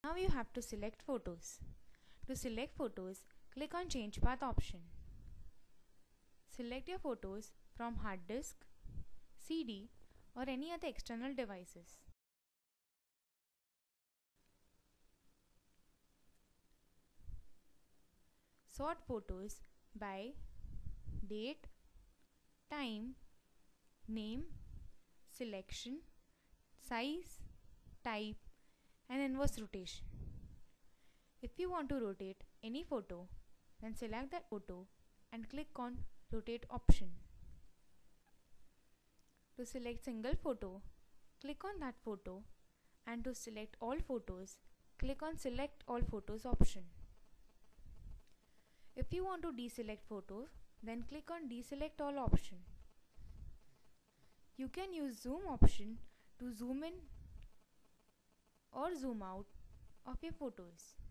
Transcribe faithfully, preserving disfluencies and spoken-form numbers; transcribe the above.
Now you have to select photos. To select photos, click on Change Path option. Select your photos from hard disk, C D or any other external devices. Sort photos by date, time, name, selection, size, type and inverse rotation. If you want to rotate any photo, then select that photo and click on Rotate option. To select single photo, click on that photo, and to select all photos, click on Select all photos option. If you want to deselect photos, then click on Deselect all option. You can use zoom option to zoom in or zoom out of your photos.